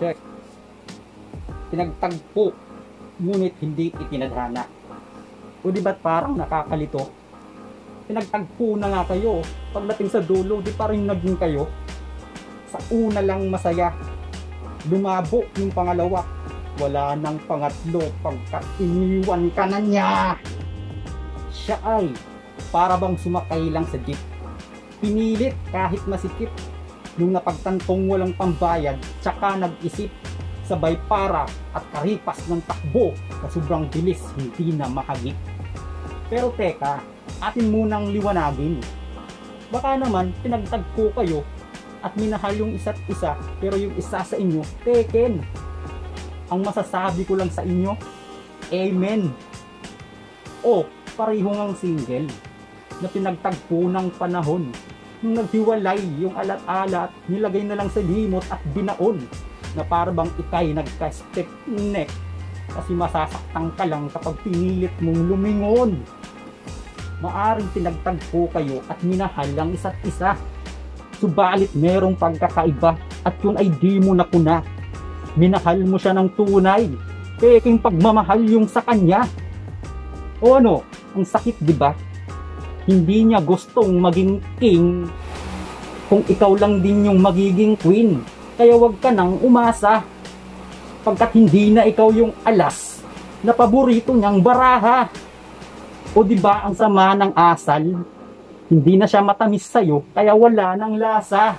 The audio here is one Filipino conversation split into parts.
Check. Pinagtagpo, ngunit hindi itinadhana. O di ba't parang nakakalito? Pinagtagpo na nga kayo. Pagdating sa dulo, di pa rin naging kayo. Sa una lang masaya. Lumabo yung pangalawa. Wala nang pangatlo pagka iniwan ka na niya. Siya ay para bang sumakay lang sa jeep. Pinilit kahit masikip. Nung napagtantong walang pambayad, tsaka nag-isip, sabay para at karipas ng takbo na sobrang bilis, hindi na mahagip. Pero teka, atin munang liwanagin. Baka naman pinagtagpo kayo at minahal yung isa't isa, pero yung isa sa inyo, teken. Ang masasabi ko lang sa inyo, amen. O pareho ngang single na pinagtagpo ng panahon. Nung naghiwalay yung alat-alat, nilagay na lang sa limot at binaon na parang ikay nagka-stick neck kasi masasaktan ka lang kapag pinilit mong lumingon. Maaring pinagtagpo kayo at minahal ang isa't isa, subalit merong pagkakaiba at yun ay di mo nakuna. Minahal mo siya ng tunay, peking pagmamahal yung sa kanya. O ano, ang sakit diba? Hindi niya gustong maging king kung ikaw lang din yung magiging queen. Kaya wag ka nang umasa pagkat hindi na ikaw yung alas na paborito niyang baraha. O diba ang sama ng asal? Hindi na siya matamis sa'yo kaya wala nang lasa.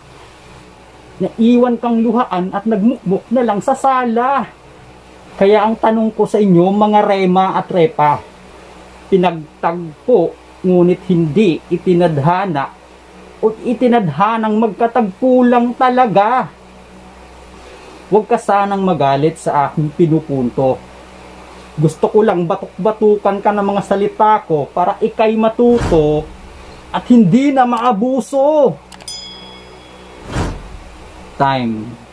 Naiwan kang luhaan at nagmukmuk na lang sa sala. Kaya ang tanong ko sa inyo mga rema at repa, pinagtagpo ngunit hindi itinadhana o itinadhanang magkatagpo lang talaga. Huwag ka sanang magalit sa aking pinupunto. Gusto ko lang batuk-batukan ka ng mga salita ko para ikay matuto at hindi na maabuso. Time.